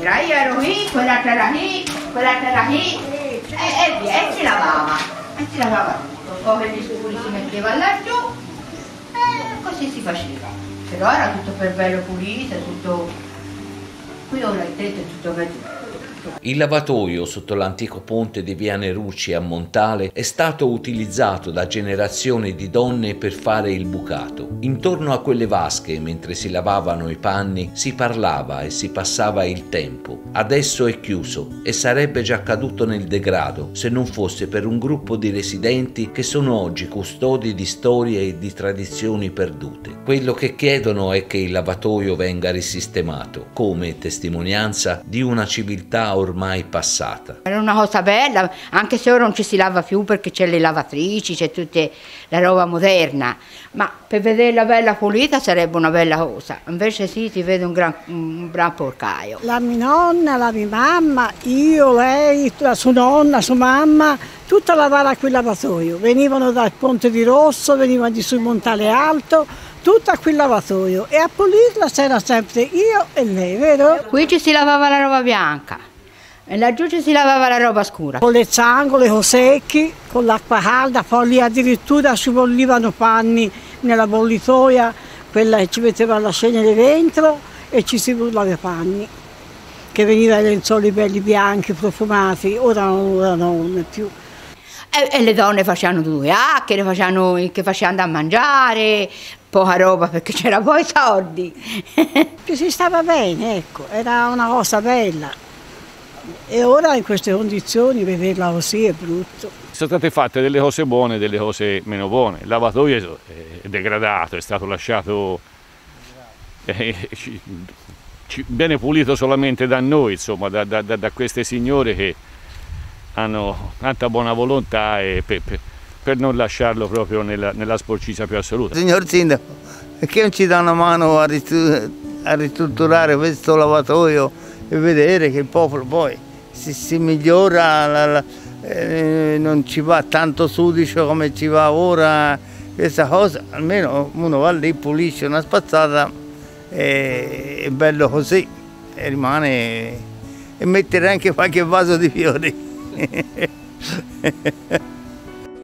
era, io ero qui, quell'altra era qui, quell'altra era qui, e via, e si lavava tutto, come gli scuri si metteva laggiù, e così si faceva. Però era tutto per bello pulito, tutto, qui ora il tetto è tutto verde. Il lavatoio sotto l'antico ponte di Via Nerucci a Montale è stato utilizzato da generazioni di donne per fare il bucato. Intorno a quelle vasche, mentre si lavavano i panni, si parlava e si passava il tempo. Adesso è chiuso e sarebbe già caduto nel degrado se non fosse per un gruppo di residenti che sono oggi custodi di storie e di tradizioni perdute. Quello che chiedono è che il lavatoio venga risistemato, come testimonianza di una civiltà ormai passata. Era una cosa bella, anche se ora non ci si lava più perché c'è le lavatrici, c'è tutta la roba moderna, ma per vederla bella pulita sarebbe una bella cosa, invece sì, ti vede un gran porcaio. La mia nonna, la mia mamma, io, lei, la sua nonna, sua mamma, tutta lavare a quel lavatoio, venivano dal Ponte di Rosso, venivano di sul Montale Alto, tutto a quel lavatoio, e a pulirla c'era sempre io e lei, vero? Qui ci si lavava la roba bianca e laggiù ci si lavava la roba scura. Con le zangole, con secchi, con l'acqua calda, poi lì addirittura si bollivano panni nella bollitoia, quella che ci metteva la cenere dentro, e ci si bollava i panni, che venivano i lenzuoli belli bianchi, profumati, ora non più. E le donne facevano due chiacchiere, che facevano da mangiare, poca roba perché c'era poi soldi. Che si stava bene, ecco, era una cosa bella. E ora in queste condizioni vederla così è brutto. Sono state fatte delle cose buone e delle cose meno buone. Il lavatoio è degradato, è stato lasciato bene pulito solamente da noi, insomma, da queste signore che hanno tanta buona volontà per non lasciarlo proprio nella sporcizia più assoluta. Signor Sindaco, perché non ci dà una mano a ristrutturare questo lavatoio e vedere che il popolo poi si migliora, non ci va tanto sudicio come ci va ora, questa cosa, almeno uno va lì, pulisce una spazzata, è bello così, e rimane, e mettere anche qualche vaso di fiori.